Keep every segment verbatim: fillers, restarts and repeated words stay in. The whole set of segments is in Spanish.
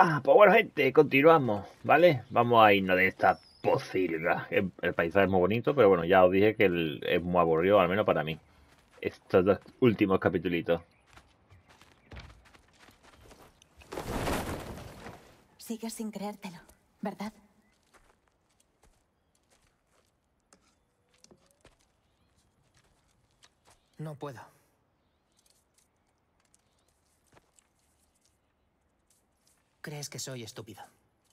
Ah, pues bueno, gente, continuamos, ¿vale? Vamos a irnos de esta pocilga. El, el paisaje es muy bonito, pero bueno, ya os dije que el- es muy aburrido, al menos para mí. Estos dos últimos capítulos. Sigues sin creértelo, ¿verdad? No puedo. ¿Crees que soy estúpido?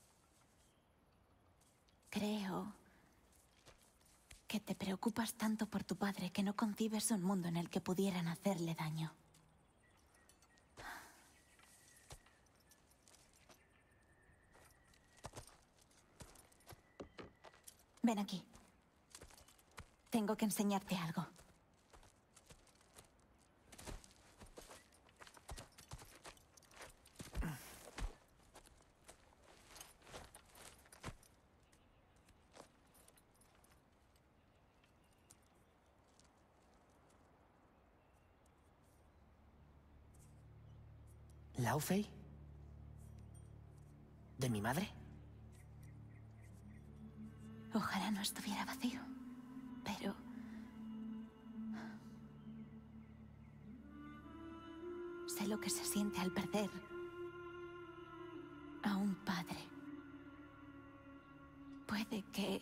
Creo que te preocupas tanto por tu padre que no concibes un mundo en el que pudieran hacerle daño. Ven aquí. Tengo que enseñarte algo. ¿Laufey? ¿De mi madre? Ojalá no estuviera vacío, pero... sé lo que se siente al perder a un padre. Puede que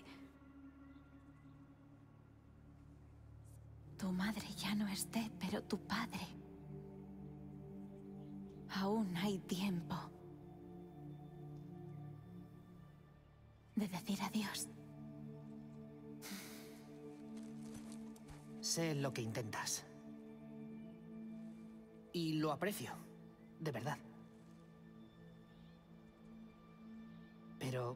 tu madre ya no esté, pero tu padre... aún hay tiempo de decir adiós. Sé lo que intentas. Y lo aprecio, de verdad. Pero...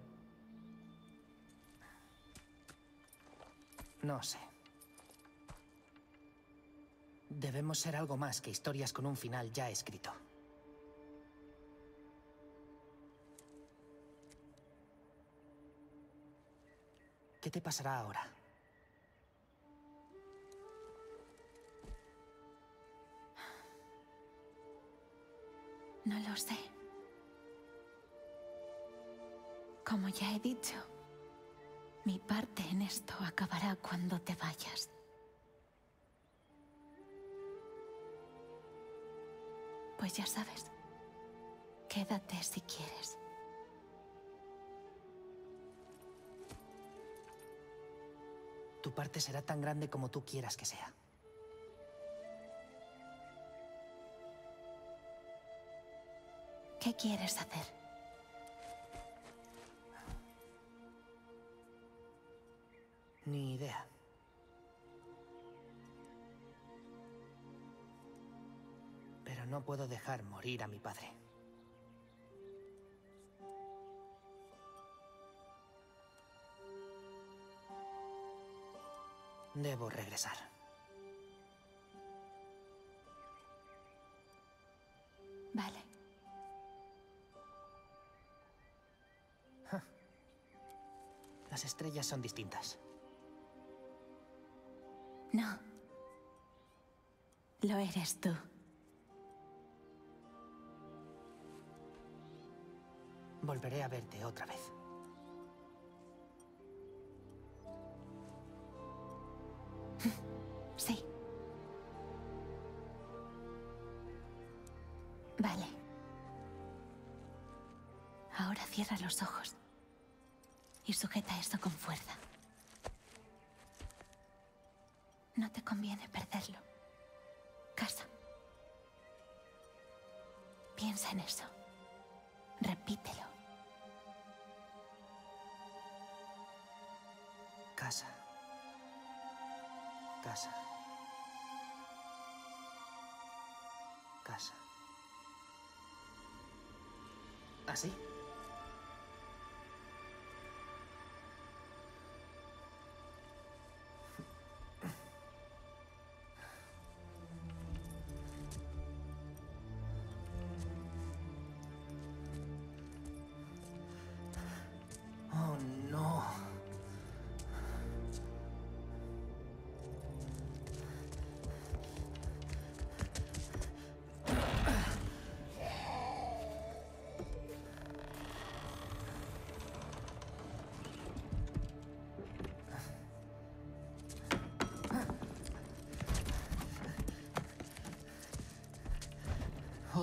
no sé. Debemos ser algo más que historias con un final ya escrito. ¿Qué te pasará ahora? No lo sé. Como ya he dicho, mi parte en esto acabará cuando te vayas. Pues ya sabes, quédate si quieres. Tu parte será tan grande como tú quieras que sea. ¿Qué quieres hacer? Ni idea. Pero no puedo dejar morir a mi padre. Debo regresar. Vale. Las estrellas son distintas. No. Lo eres tú. Volveré a verte otra vez. Sí. Vale. Ahora cierra los ojos. Y sujeta eso con fuerza. No te conviene perderlo. Casa. Piensa en eso. Repítelo. Casa. Casa. Casa. ¿Así? Oh, no.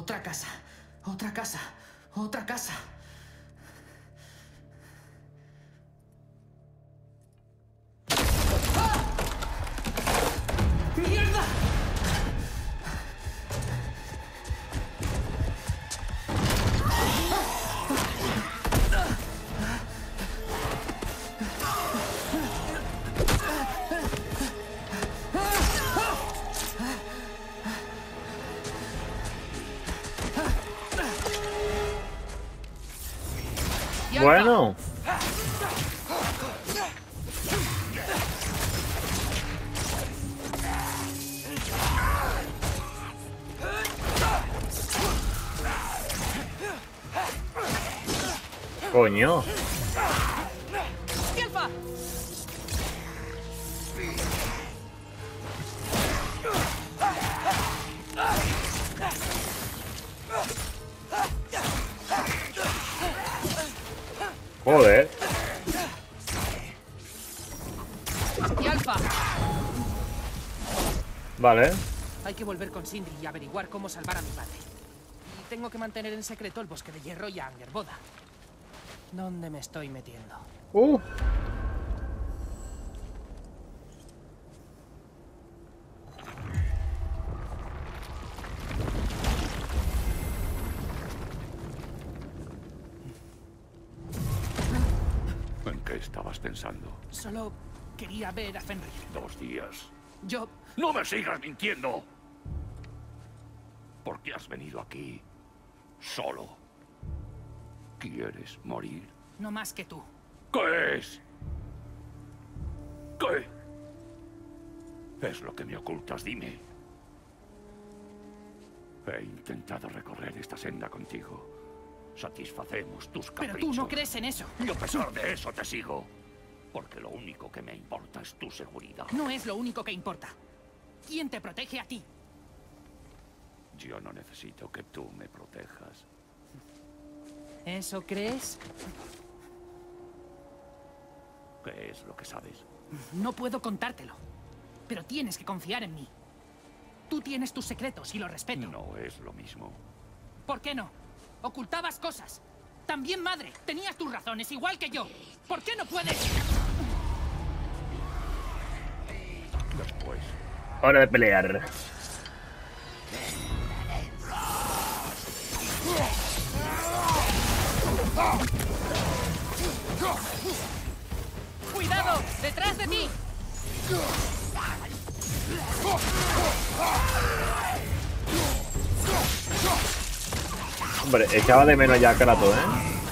Otra casa. Otra casa. Otra casa. ¡Mierda! Bueno. Coño. ¡Alfa! Joder. ¡Y Alfa! Vale. Hay que volver con Sindri y averiguar cómo salvar a mi padre. Y tengo que mantener en secreto el bosque de hierro y a Angerboda. ¿Dónde me estoy metiendo? Uh. ¿En qué estabas pensando? Solo quería ver a Fenrir. Dos días. Yo... ¡No me sigas mintiendo! ¿Por qué has venido aquí solo? ¿Quieres morir? no más que tú. ¿Qué es? ¿Qué es lo que me ocultas? Dime. He intentado recorrer esta senda contigo. Satisfacemos tus caprichos. Pero tú no crees en eso. Y a pesar de eso te sigo. Porque lo único que me importa es tu seguridad. No es lo único que importa. ¿Quién te protege a ti? Yo no necesito que tú me protejas. ¿Eso crees? ¿Qué es lo que sabes? No puedo contártelo. Pero tienes que confiar en mí. Tú tienes tus secretos y los respeto. No es lo mismo. ¿Por qué no? Ocultabas cosas. También, madre, tenías tus razones, igual que yo. ¿Por qué no puedes? Después. Hora de pelear. ¡Cuidado! ¡Detrás de ti! Hombre, echaba de menos ya a Kratos, ¿eh?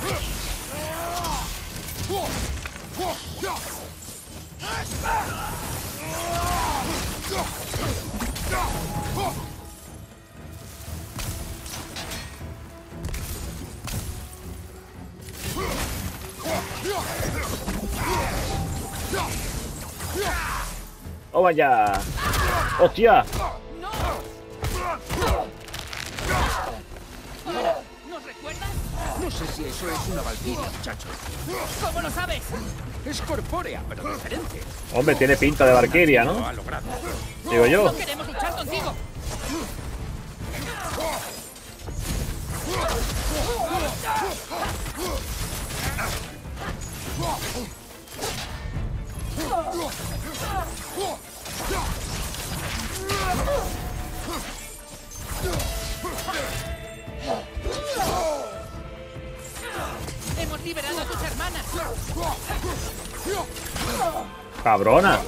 ¡Oh, vaya! ¡Hostia! ¿Nos recuerdas? No sé si eso es una valquiria, muchacho. ¿Cómo lo sabes? Es corpórea, pero diferente. Hombre, tiene pinta de Valkyria, Lo ¿no? ha logrado. Digo yo. No queremos luchar contigo. Hemos liberado a tus hermanas. ¡Cabrona!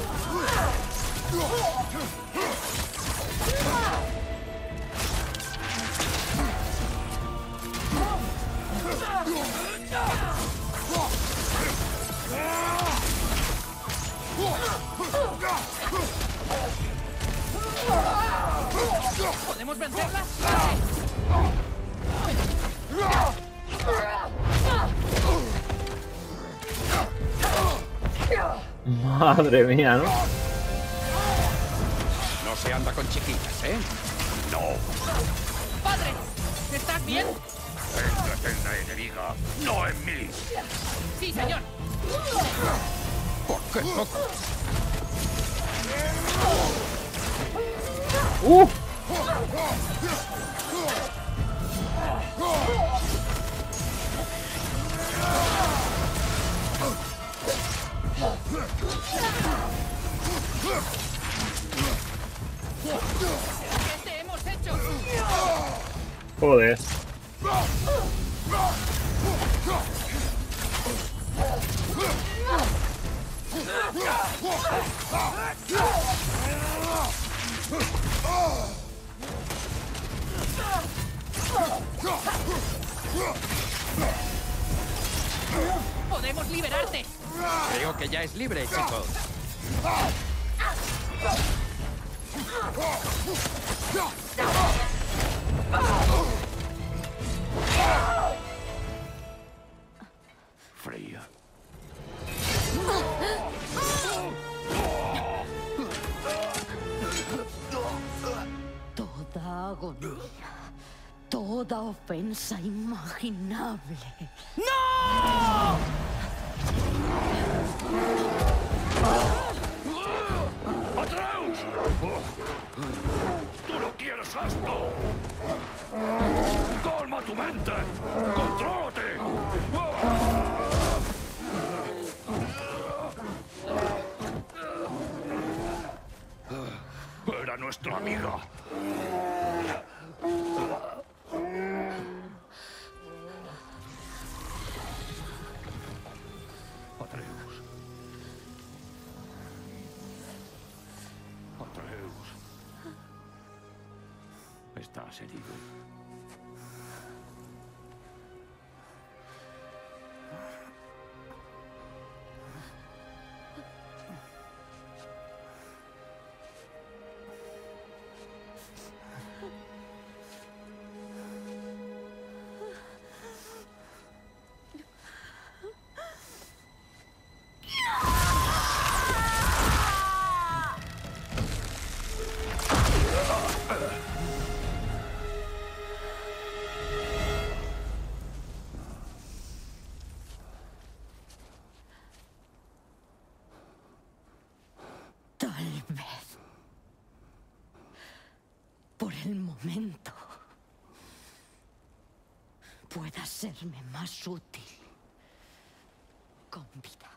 ¿Podemos vencerlas? Madre mía, ¿no? No se anda con chiquitas, ¿eh? No. ¡Padre! ¿Estás bien? Céntrate en la enemiga, no en mí. Sí, señor. ¿Por qué poco? ¡Uh! Joder. ¡Podemos liberarte! Creo que ya es libre, chicos. Freya. Toda agonía, toda ofensa imaginable. ¡Atreus! ¡Tú no quieres esto! ¡Calma tu mente! ¡Contrólate! Era nuestra amiga. Atreus. Atreus. Estás herido. Tal vez, por el momento, pueda serme más útil con vida.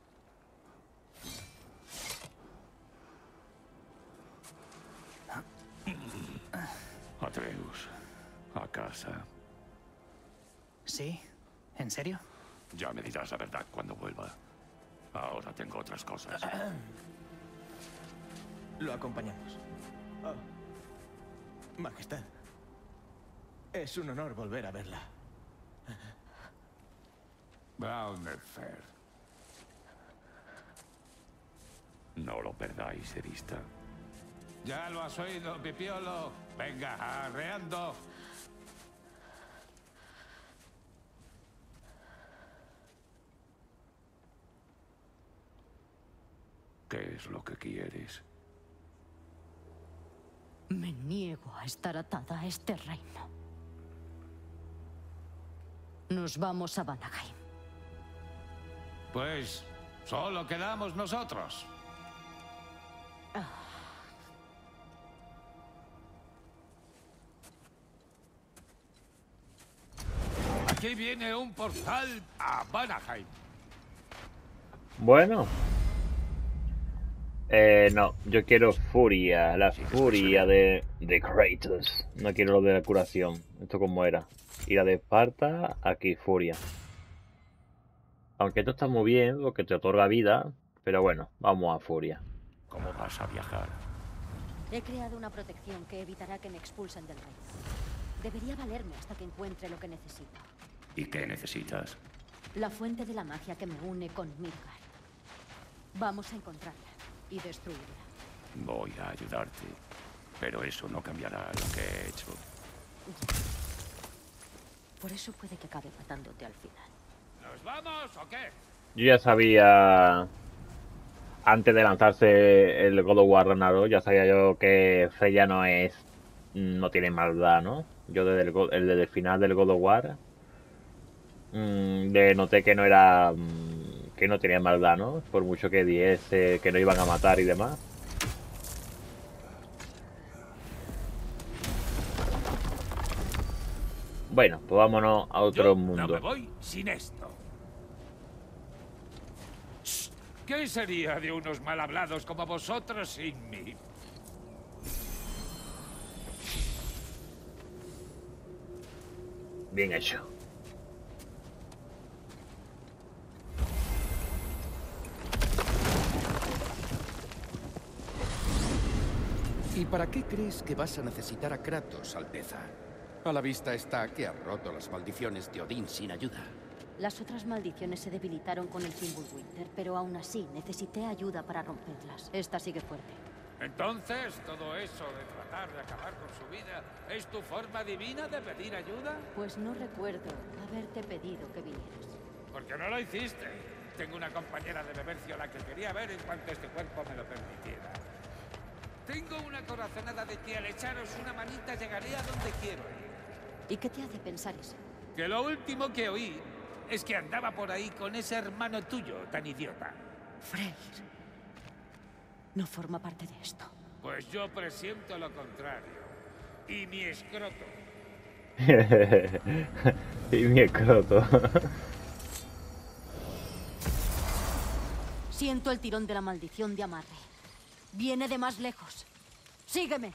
Atreus, a casa. ¿Sí? ¿En serio? Ya me dirás la verdad cuando vuelva. Ahora tengo otras cosas. Lo acompañamos. Oh. Majestad. Es un honor volver a verla. Braunefer. No lo perdáis de vista. Ya lo has oído, Pipiolo. Venga, arreando. ¿Qué es lo que quieres? Me niego a estar atada a este reino. Nos vamos a Vanaheim. Pues solo quedamos nosotros. Aquí viene un portal a Vanaheim. Bueno. Eh, no, yo quiero furia, la furia de, de Kratos. No quiero lo de la curación. Esto como era. Ir a de Esparta, aquí furia. Aunque esto está muy bien, porque te otorga vida. Pero bueno, vamos a furia. ¿Cómo vas a viajar? He creado una protección que evitará que me expulsen del reino. Debería valerme hasta que encuentre lo que necesito. ¿Y qué necesitas? La fuente de la magia que me une con Midgard. Vamos a encontrarla y destruirla. Voy a ayudarte, pero eso no cambiará lo que he hecho. Por eso puede que acabe matándote al final. ¿Nos vamos o qué? Yo ya sabía, antes de lanzarse el God of War Ragnarok, ya sabía yo que Freya no es, no tiene maldad, ¿no? Yo desde el, go- el- desde el final del God of War mm, le noté que no era, mm, que no tenía maldad, ¿no? Por mucho que dijese que no iban a matar y demás. Bueno, pues vámonos a otro Yo mundo. no me voy sin esto. Shh. ¿Qué sería de unos mal hablados como vosotros sin mí? Bien hecho. ¿Y para qué crees que vas a necesitar a Kratos, Alteza? A la vista está que ha roto las maldiciones de Odín sin ayuda. Las otras maldiciones se debilitaron con el Fimbulwinter, pero aún así necesité ayuda para romperlas. Esta sigue fuerte. Entonces, todo eso de tratar de acabar con su vida, ¿es tu forma divina de pedir ayuda? Pues no recuerdo haberte pedido que vinieras. ¿Por qué no lo hiciste? Tengo una compañera de Bebercio a la que quería ver en cuanto este cuerpo me lo permitiera. Tengo una corazonada de que al echaros una manita llegaré a donde quiero ir. ¿Y qué te hace pensar eso? Que lo último que oí es que andaba por ahí con ese hermano tuyo tan idiota. Freyr no forma parte de esto. Pues yo presiento lo contrario. Y mi escroto. Y mi escroto. Siento el tirón de la maldición de amarre. Viene de más lejos. ¡Sígueme!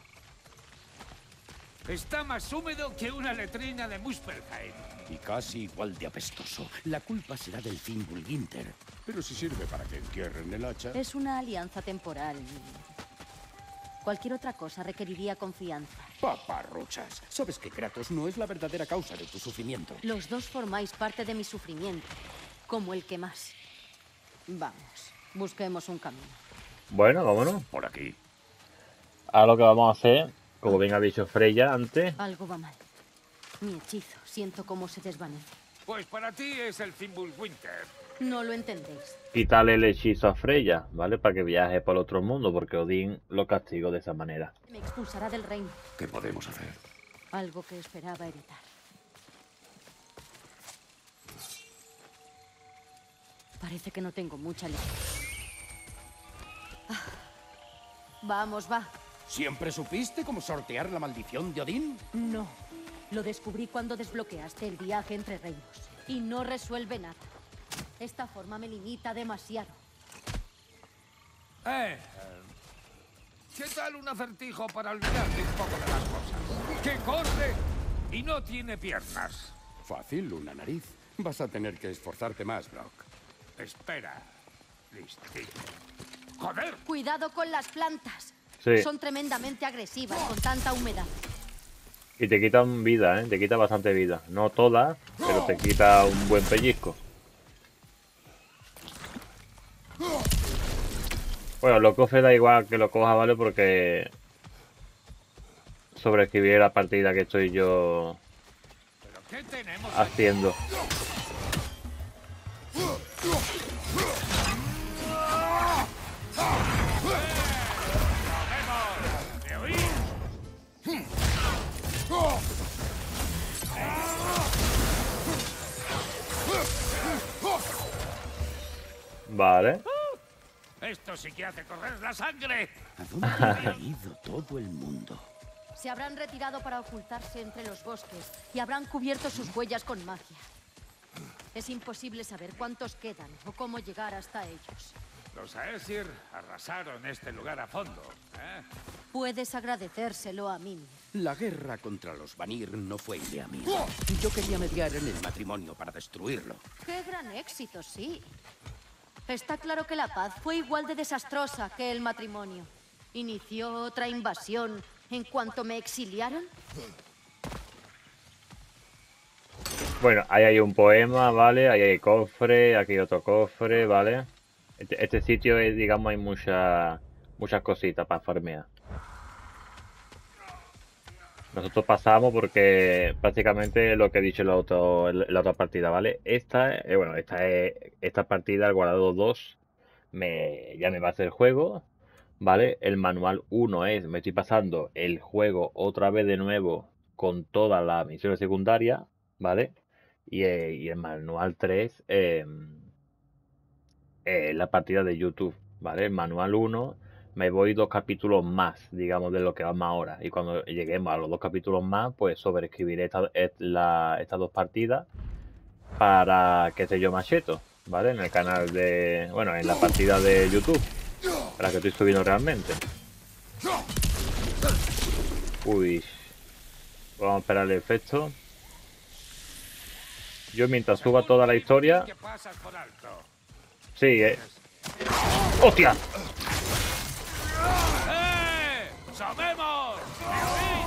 Está más húmedo que una letrina de Muspelheim. Y casi igual de apestoso. La culpa será del Fimbulwinter. Pero si sirve para que entierren el hacha... Es una alianza temporal. Cualquier otra cosa requeriría confianza. Paparruchas. Sabes que Kratos no es la verdadera causa de tu sufrimiento. Los dos formáis parte de mi sufrimiento. Como el que más. Vamos, busquemos un camino. Bueno, vámonos. Por aquí. Ahora lo que vamos a hacer, como bien ha dicho Freya antes, Algo va mal. Mi hechizo, siento cómo se desvanece. Pues para ti es el Fimbulwinter. No lo entendéis. quitarle el hechizo a Freya, ¿vale? Para que viaje por el otro mundo, porque Odín lo castigó de esa manera. Me expulsará del reino. ¿Qué podemos hacer? Algo que esperaba evitar. Parece que no tengo mucha luz. Ah. Vamos, va. ¿Siempre supiste cómo sortear la maldición de Odín? No. Lo descubrí cuando desbloqueaste el viaje entre reinos. Y no resuelve nada. Esta forma me limita demasiado. Eh, eh, ¿qué tal un acertijo para olvidarte un poco de las cosas? Que corre y no tiene piernas. Fácil, una nariz. Vas a tener que esforzarte más, Brock. Espera. Listito. ¡Joder! Cuidado con las plantas. Sí. Son tremendamente agresivas con tanta humedad. Y te quitan vida, ¿eh? Te quita bastante vida. No toda, pero te quita un buen pellizco. Bueno, lo coge da igual que lo coja, ¿vale? Porque sobreescribir la partida que estoy yo ¿Pero qué tenemos? haciendo. ¿Me oís? Vale. Esto sí que hace correr la sangre. ¿A dónde ha ido todo el mundo? Se habrán retirado para ocultarse entre los bosques y habrán cubierto sus huellas con magia. Es imposible saber cuántos quedan o cómo llegar hasta ellos. Los Aesir arrasaron este lugar a fondo, ¿eh? Puedes agradecérselo a mí. La guerra contra los Vanir no fue idea mía. Y yo quería mediar en el matrimonio para destruirlo. ¡Qué gran éxito, sí! Está claro que la paz fue igual de desastrosa que el matrimonio. ¿Inició otra invasión en cuanto me exiliaron? Bueno, ahí hay un poema, ¿vale? Ahí hay cofre, aquí hay otro cofre, ¿vale? Este, este sitio es, digamos, hay muchas muchas cositas para farmear. Nosotros pasamos porque prácticamente lo que he dicho en la, otro, en la otra partida, ¿vale? Esta, eh, bueno, esta es esta partida, el guardado dos, me, ya me va a hacer el juego, ¿vale? El manual uno es, me estoy pasando el juego otra vez de nuevo con todas las misiones secundarias, ¿vale? Y, eh, y el manual tres, eh, eh, la partida de YouTube, ¿vale? El manual uno, me voy dos capítulos más, digamos, de lo que vamos ahora. Y cuando lleguemos a los dos capítulos más, pues sobreescribiré esta, la, estas dos partidas para que esté yo más cheto, ¿vale? En el canal de... Bueno, en la partida de YouTube, para que estoy subiendo realmente. Uy. Vamos a esperar el efecto. Yo mientras suba toda la historia... ¿Qué pasas por alto? Sí, eh. ¡Hostia! ¡Eh! ¡Sabemos! ¿Me oís?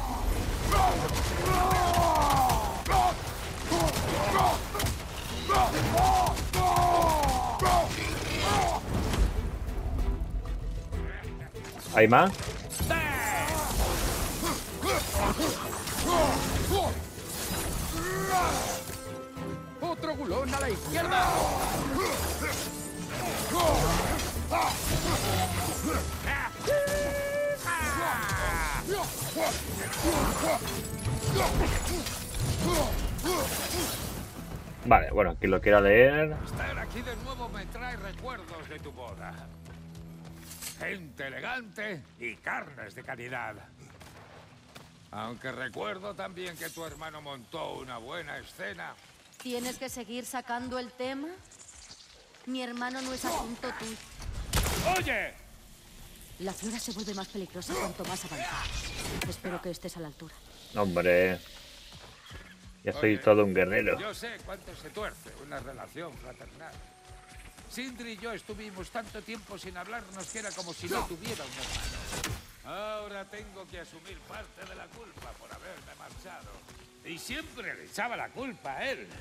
¿Hay más? ¡Otro gulón a la izquierda! Vale, bueno, quien lo quiera leer. Estar aquí de nuevo me trae recuerdos de tu boda. Gente elegante y carnes de calidad. Aunque recuerdo también que tu hermano montó una buena escena. ¿Tienes que seguir sacando el tema? Mi hermano no es asunto tuyo. ¡Oye! La flora se vuelve más peligrosa cuanto más avanza. Espero que estés a la altura. Hombre, ya soy Oye, todo un guerrero. Yo sé cuánto se tuerce una relación fraternal. Sindri y yo estuvimos tanto tiempo sin hablarnos que era como si no tuviera un hermano. Ahora tengo que asumir parte de la culpa por haberme marchado. Y siempre le echaba la culpa a él.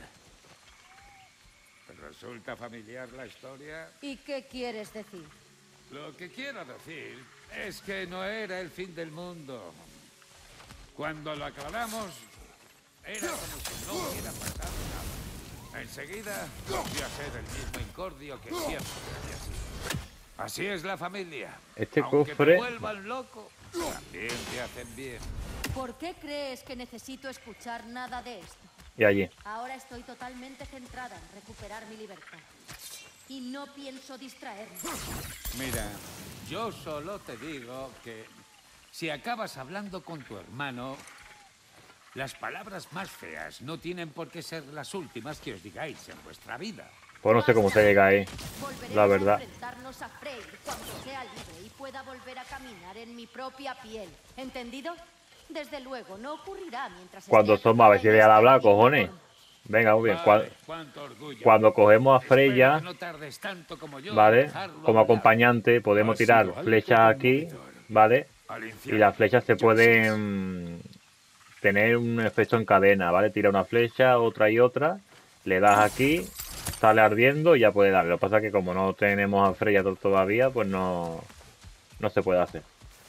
¿Te resulta familiar la historia? ¿Y qué quieres decir? Lo que quiero decir es que no era el fin del mundo. Cuando lo aclaramos, era como si no hubiera pasado nada. Enseguida volvió a ser el mismo incordio que siempre había sido. Así es la familia. Este Aunque cofre... te vuelvan loco, también te hacen bien. ¿Por qué crees que necesito escuchar nada de esto? Y allí. Ahora estoy totalmente centrada en recuperar mi libertad. Y no pienso distraerme. Mira, yo solo te digo que si acabas hablando con tu hermano, las palabras más feas no tienen por qué ser las últimas que os digáis en vuestra vida. Pues no sé cómo se llega ahí, Volveremos la verdad. a enfrentarnos a Freyr cuando sea libre y pueda volver a caminar en mi propia piel. ¿Entendido? Desde luego, no ocurrirá mientras... Cuando esté somos, a ver si atrapada le en hablar, este cojones. uniforme. Venga, muy bien. Vale, Cuando, cuánto orgullo. cuando cogemos a Espero Freya, que no tardes tanto como yo en ¿vale? dejarlo Como a un acompañante podemos Ha sido tirar algo flechas aquí, conmovedor. ¿vale? lado. Al Y infierno. las flechas se pueden tener un efecto en cadena, ¿vale? Tira una flecha, otra y otra, le das aquí, sale ardiendo y ya puede darle. Lo que pasa es que como no tenemos a Freya to- todavía, pues no, no se puede hacer.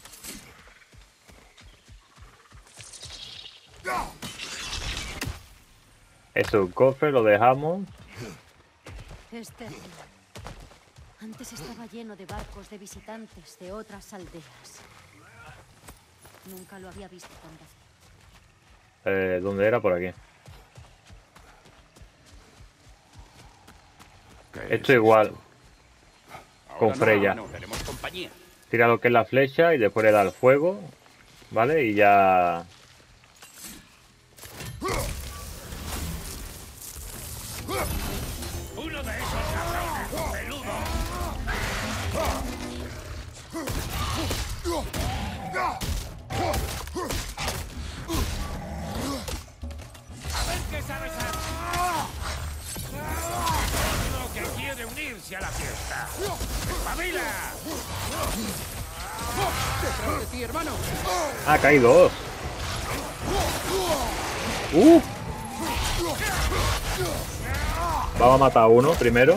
Eso, un cofre, lo dejamos. Es terrible. Antes estaba lleno de barcos de visitantes de otras aldeas. Nunca lo había visto tan vacío. Eh, ¿Dónde era? Por aquí. ¿Qué Esto es igual. Ahora con no, Freya. No, tenemos compañía. Tira lo que es la flecha y después le da el fuego, ¿vale? Y ya... Uno de esos cabrones peludos. A ver qué sabes hacer. Otro que quiere unirse a la fiesta. ¡Espabila! ¡Detrás de ti, hermano! ¡Ah, caí dos! ¡Uh! Vamos a matar a uno primero.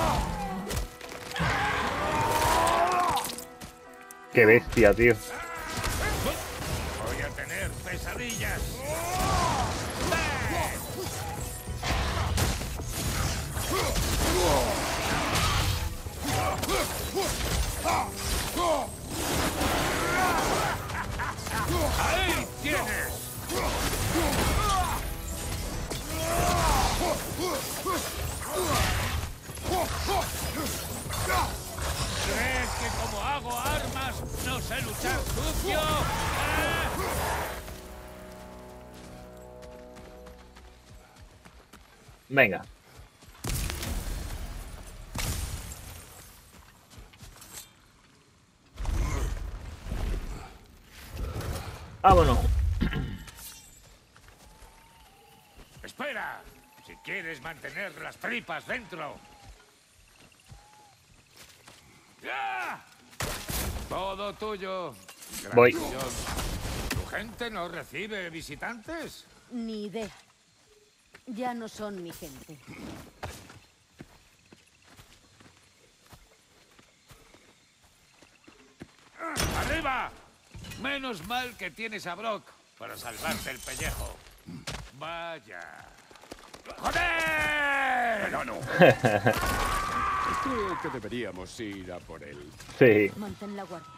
¡Qué bestia, tío! Voy a tener pesadillas. ¡Ahí tienes! ¿Crees que como hago armas no sé luchar sucio? ¿Eh? Venga. Vámonos. Espera, Si quieres mantener las tripas dentro. ¡Ya! Todo tuyo. Gran Voy. misión. ¿Tu gente no recibe visitantes? Ni idea. Ya no son mi gente. ¡Arriba! Menos mal que tienes a Brock para salvarte el pellejo. Vaya. ¡Joder! Pero no. Creo que deberíamos ir a por él. Sí. Mantén la guardia.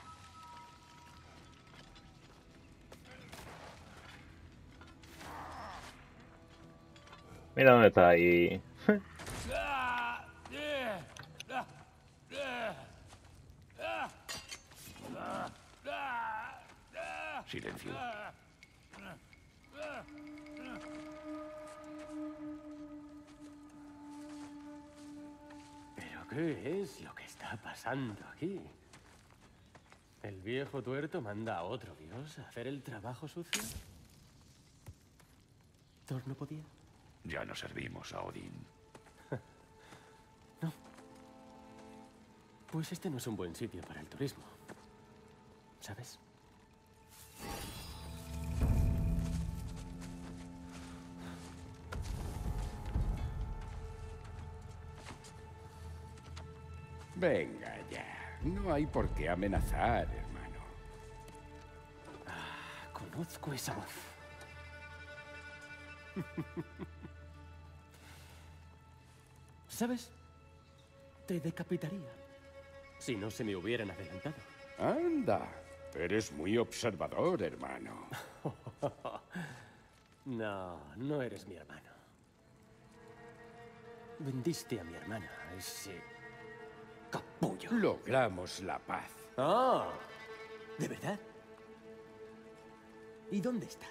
Mira dónde está ahí. Silencio. ¿Pero qué es lo que está pasando aquí? ¿El viejo tuerto manda a otro dios a hacer el trabajo sucio? ¿Thor no podía? Ya no servimos a Odín. No. Pues este no es un buen sitio para el turismo. ¿Sabes? Venga ya. No hay por qué amenazar, hermano. Ah, conozco esa voz. ¿Sabes? Te decapitaría si no se me hubieran adelantado. Anda. Eres muy observador, hermano. No, no eres mi hermano. Vendiste a mi hermana, a ese capullo. Logramos la paz. ¡Ah! ¿De verdad? ¿Y dónde está?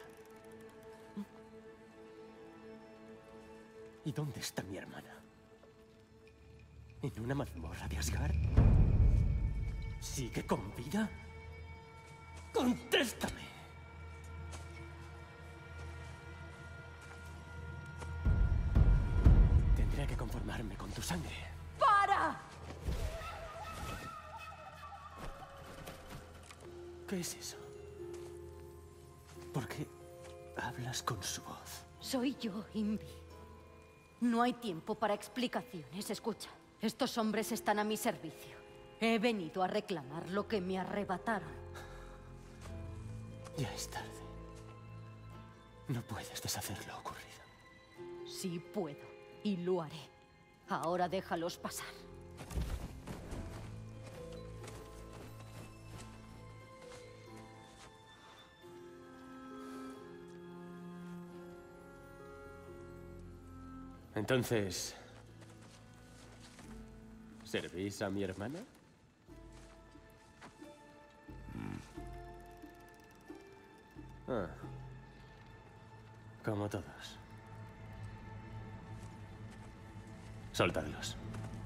¿Y dónde está mi hermana? ¿En una mazmorra de Asgard? ¿Sigue con vida? ¡Contéstame! Tendré que conformarme con tu sangre. ¡Para! ¿Qué es eso? ¿Por qué hablas con su voz? Soy yo, Invi. No hay tiempo para explicaciones. Escucha, estos hombres están a mi servicio. He venido a reclamar lo que me arrebataron. Ya es tarde. No puedes deshacer lo ocurrido. Sí puedo, y lo haré. Ahora déjalos pasar. Entonces, ¿servís a mi hermana? Ah, como todos. Soltadlos.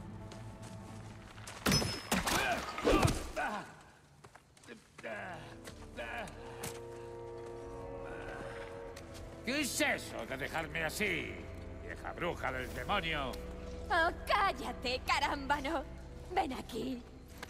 ¿Qué es eso de dejarme así, vieja bruja del demonio? Oh, cállate, carámbano. Ven aquí.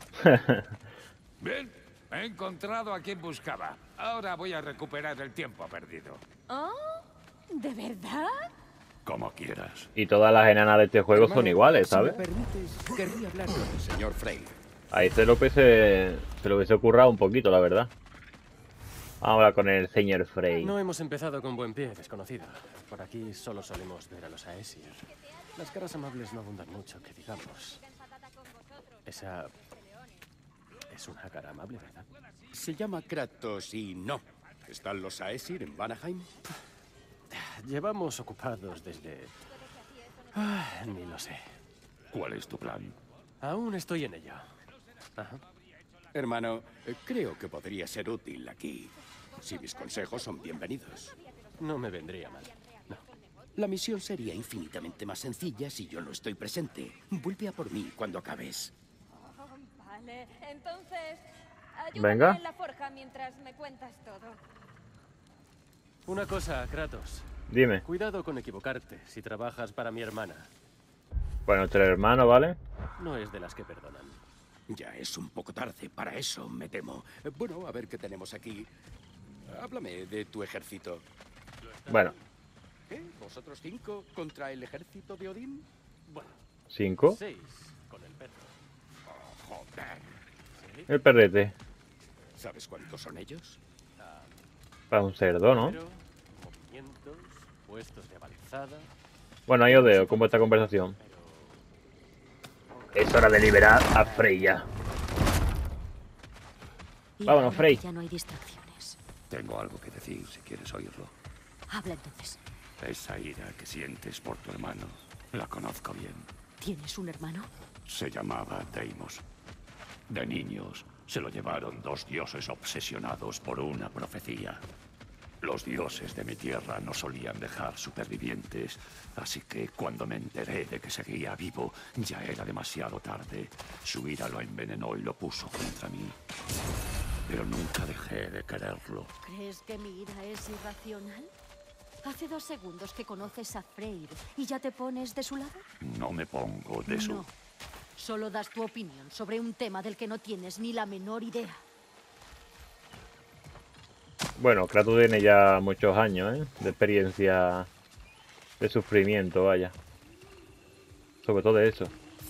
Bien, he encontrado a quien buscaba. Ahora voy a recuperar el tiempo perdido. Oh, ¿de verdad? Como quieras. Y todas las enanas de este juego Hermano, son iguales, ¿sabes? Si me permites, querría hablar con el señor Frey. Ahí se lo hubiese, se lo hubiese currado un poquito, la verdad. Ahora con el señor Frey. No hemos empezado con buen pie, desconocido. Por aquí solo solemos ver a los Aesir. Las caras amables no abundan mucho, que digamos. Esa... es una cara amable, ¿verdad? Se llama Kratos y no. ¿Están los Aesir en Vanaheim? Llevamos ocupados desde... Ah, ni lo sé. ¿Cuál es tu plan? Aún estoy en ello. Ajá. Hermano, eh, creo que podría ser útil aquí. Si mis consejos son bienvenidos. No me vendría mal. No. La misión sería infinitamente más sencilla si yo no estoy presente. Vuelve a por mí cuando acabes. Oh, vale, entonces... ayúdame Venga. en la forja mientras me cuentas todo. Una cosa, Kratos. Dime. Cuidado con equivocarte si trabajas para mi hermana. Bueno, entre hermanos, ¿vale? No es de las que perdonan. Ya es un poco tarde para eso, me temo. Eh, Bueno, a ver qué tenemos aquí. Háblame de tu ejército. Bueno. ¿Qué? ¿Vosotros cinco contra el ejército de Odín? Bueno, Cinco. seis con el perro. Oh, joder. ¿Sí? El perrete. ¿Sabes cuántos son ellos? Para un cerdo, ¿no? Pero, movimientos, puestos de avanzada. Bueno, ahí os dejo con vuestra conversación. Es hora de liberar a Freya. Y Vámonos, ahora Frey. que ya no hay distracciones. Tengo algo que decir si quieres oírlo. Habla entonces. Esa ira que sientes por tu hermano, la conozco bien. ¿Tienes un hermano? Se llamaba Deimos. De niños, se lo llevaron dos dioses obsesionados por una profecía. Los dioses de mi tierra no solían dejar supervivientes, así que cuando me enteré de que seguía vivo, ya era demasiado tarde. Su ira lo envenenó y lo puso contra mí. Pero nunca dejé de quererlo. ¿Crees que mi ira es irracional? Hace dos segundos que conoces a Freyr y ya te pones de su lado. No me pongo de su... No. Solo das tu opinión sobre un tema del que no tienes ni la menor idea. Bueno, Kratos tiene ya muchos años, ¿eh? De experiencia de sufrimiento, vaya. Sobre todo de eso.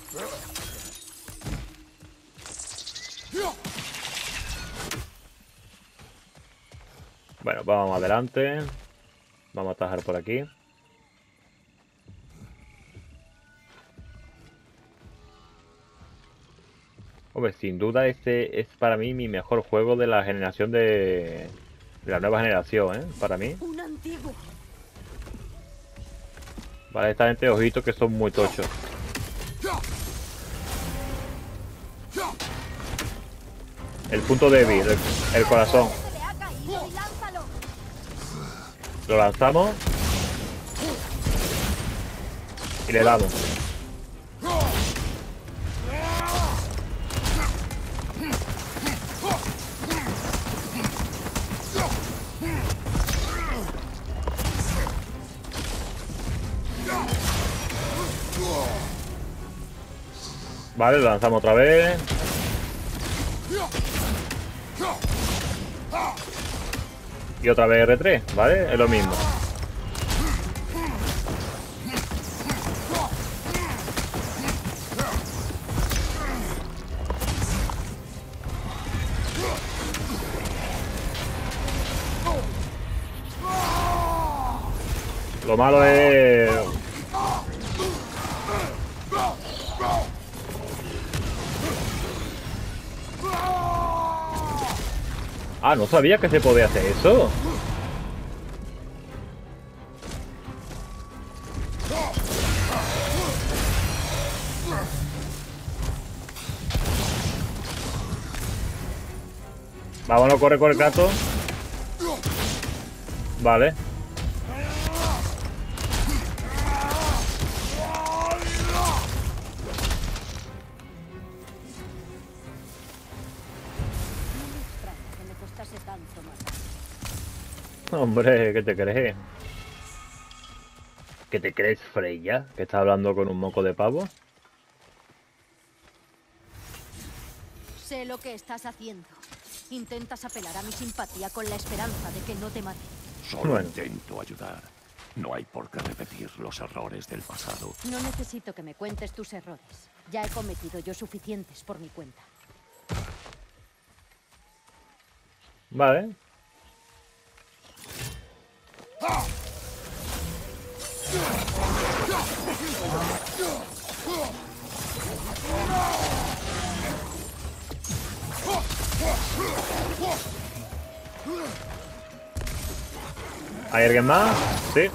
Bueno, vamos adelante. Vamos a atajar por aquí. Hombre, sin duda este es para mí mi mejor juego de la generación de... de la nueva generación, ¿eh? Para mí. Un antiguo. Vale, esta gente, ojito, que son muy tochos. El punto débil, el, el corazón. Lo lanzamos. Y le damos. Vale, lo lanzamos otra vez. Y otra vez R tres, ¿vale? Es lo mismo. Lo malo es... Ah, no sabía que se podía hacer eso. Vámonos, corre, corre, Kratos. Vale. Hombre, ¿qué te crees? ¿Qué te crees, Freya? ¿Que estás hablando con un moco de pavo? Sé lo que estás haciendo. Intentas apelar a mi simpatía con la esperanza de que no te mate. Solo Bueno. intento ayudar. No hay por qué repetir los errores del pasado. No necesito que me cuentes tus errores. Ya he cometido yo suficientes por mi cuenta. Vale. ¿Hay alguien más? Sí.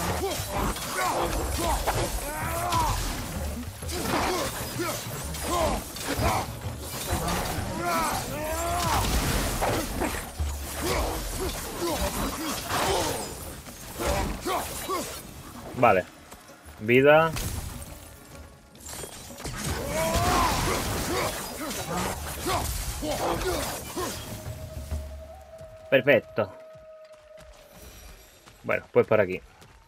Vale. Vida. Perfecto. Bueno, pues por aquí.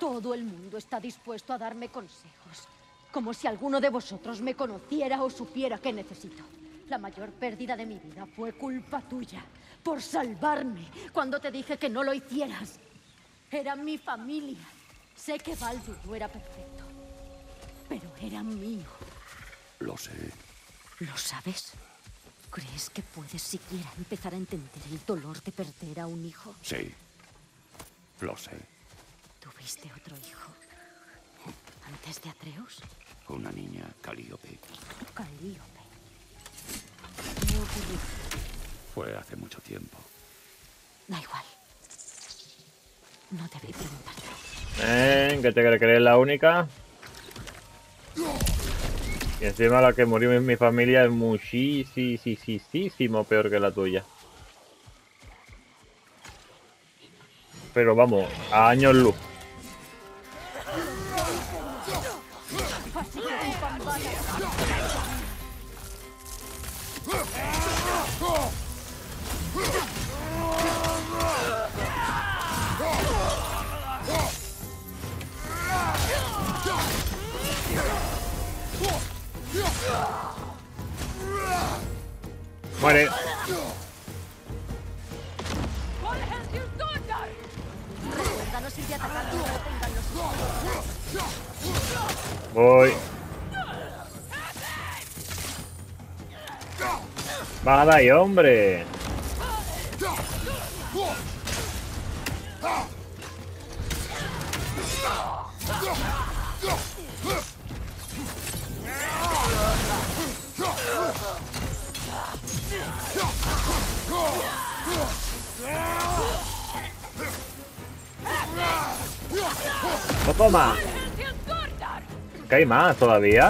Todo el mundo está dispuesto a darme consejos. Como si alguno de vosotros me conociera o supiera qué necesito. La mayor pérdida de mi vida fue culpa tuya. Por salvarme cuando te dije que no lo hicieras. Era mi familia. Sé que Baldur no era perfecto. Pero era mío. Lo sé. ¿Lo sabes? ¿Crees que puedes siquiera empezar a entender el dolor de perder a un hijo? Sí. Lo sé. ¿Tuviste otro hijo? ¿Antes de Atreus? Una niña, Calíope. Calíope. ¿Qué ocurrió? Fue hace mucho tiempo. Da igual. No debí preguntarte. Eh, ¿qué te crees que eres la única? Y encima la que murió en mi familia es muchísimo peor que la tuya. Pero vamos, a años luz. Muere. Recuerda, no sirve atacar cuando no tengan los ojos. Voy. Baja de ahí, hombre. ¡No toma! ¿Qué hay más todavía?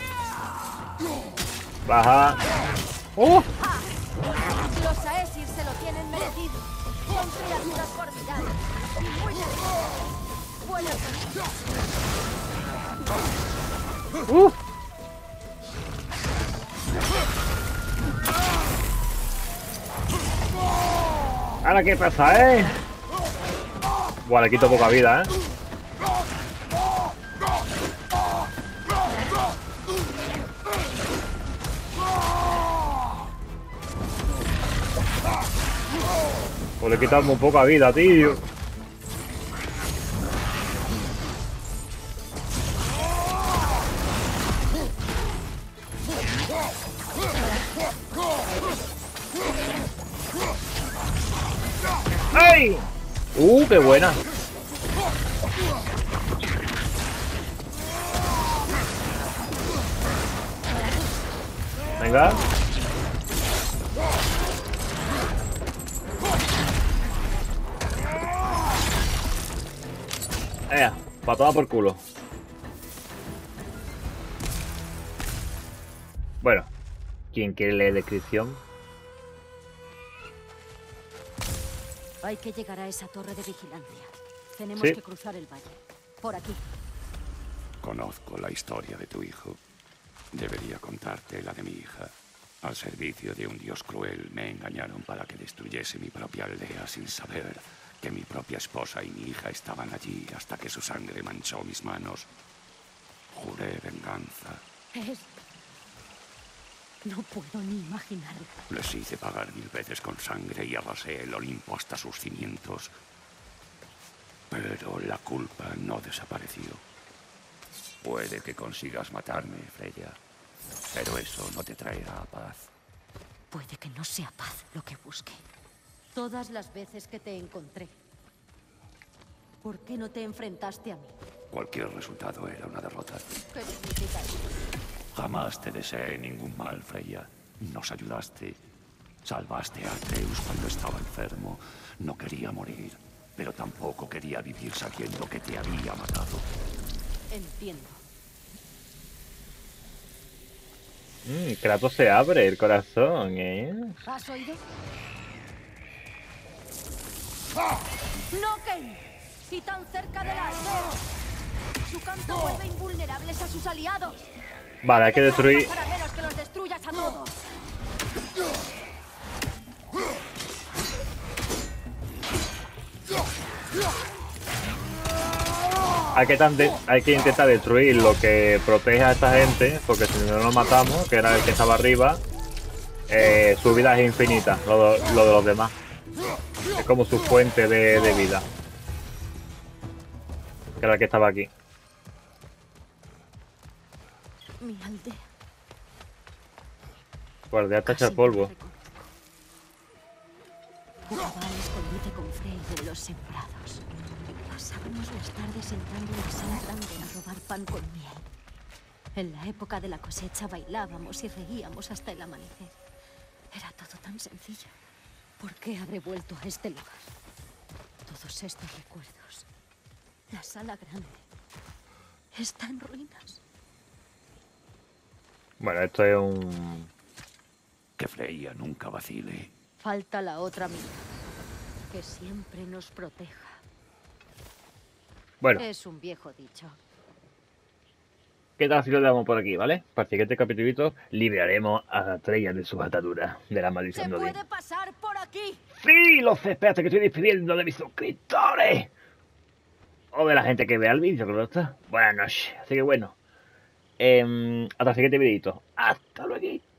Baja. ¡Uh! Los Aesir se lo tienen merecido. Son criaturas formidables. Y muy buenas. ¡Uh! ¿Ahora qué pasa, eh? Buah, le quito poca vida, eh. Pues le he quitado muy poca vida, tío. ¡Ay! ¡Uh, qué buena! Venga. Eh, patada por culo. Bueno, ¿quién quiere leer descripción? Hay que llegar a esa torre de vigilancia. Tenemos Sí. que cruzar el valle. Por aquí. Conozco la historia de tu hijo. Debería contarte la de mi hija. Al servicio de un dios cruel me engañaron para que destruyese mi propia aldea sin saber que mi propia esposa y mi hija estaban allí hasta que su sangre manchó mis manos. Juré venganza. Es... No puedo ni imaginarlo. Les hice pagar mil veces con sangre y arrasé el Olimpo hasta sus cimientos. Pero la culpa no desapareció. Puede que consigas matarme, Freya, pero eso no te traerá paz. Puede que no sea paz lo que busque. Todas las veces que te encontré, ¿por qué no te enfrentaste a mí? Cualquier resultado era una derrota. ¿Qué significa eso? Jamás te deseé ningún mal, Freya. Nos ayudaste. Salvaste a Atreus cuando estaba enfermo. No quería morir, pero tampoco quería vivir sabiendo que te había matado. Entiendo. Mm, Kratos se abre el corazón, ¿eh? ¿Has oído? ¡Noken! ¡Y tan cerca de la aldea! Su canto vuelve invulnerables a sus aliados. Vale, hay que destruir. Para menos que los destruyas a todos. hay que, tante, hay que intentar destruir lo que protege a esta gente, porque si no lo matamos, que era el que estaba arriba, eh, su vida es infinita, lo, lo de los demás. Es como su fuente de, de vida. Que era el que estaba aquí. Mi aldea. Guardia hasta echar polvo. Jugaba al escondite con Frey en los sembrados. Pasábamos las tardes entrando en la sala grande a robar pan con miel. En la época de la cosecha bailábamos y reíamos hasta el amanecer. Era todo tan sencillo. ¿Por qué habré vuelto a este lugar? Todos estos recuerdos. La sala grande está en ruinas. Bueno, esto es un... Que Freya nunca vacile. Falta la otra mitad. Que siempre nos proteja. Bueno. Es un viejo dicho. ¿Qué tal si lo damos por aquí, vale? Para el siguiente capitulito liberaremos a Freya de sus ataduras de la maldición ¿Se de Odín. puede pasar por aquí? ¡Sí! Lo sé, espérate que estoy despidiendo de mis suscriptores. O de la gente que vea el vídeo, claro está. Buenas noches. Así que bueno. Eh, hasta el siguiente videito. Hasta luego.